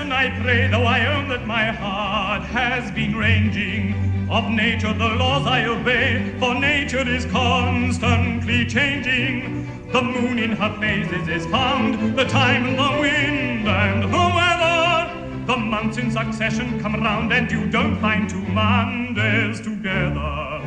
listen, I pray, though I own that my heart has been ranging. Of nature the laws I obey, for nature is constantly changing. The moon in her phases is found, the time and the wind and the weather. The months in succession come round, and you don't find 2 Mondays together.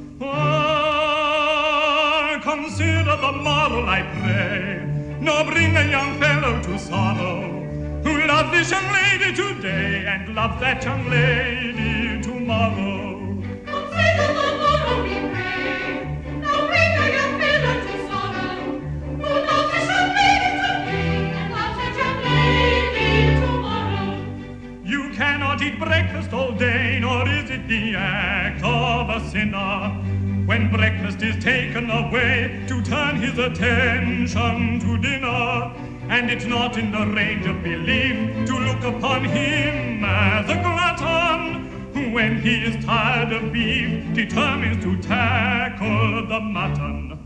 Oh, consider the moral, I pray, nor bring a young fellow to sorrow, who loves this young lady today and loves that young lady tomorrow. Consider the moral, we pray, nor bring a young fellow to sorrow, who loves this young lady today and loves that young lady tomorrow. You cannot eat breakfast all day, nor is it the act of a sinner, when breakfast is taken away, to turn his attention to dinner. And it's not in the range of belief to look upon him as a glutton, who when he is tired of beef determines to tackle the mutton.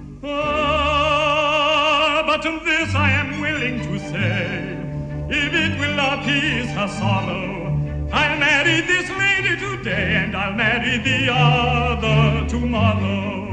Ah, but this I am willing to say, if it will appease her sorrow, I'll marry this lady today and I'll marry the other tomorrow.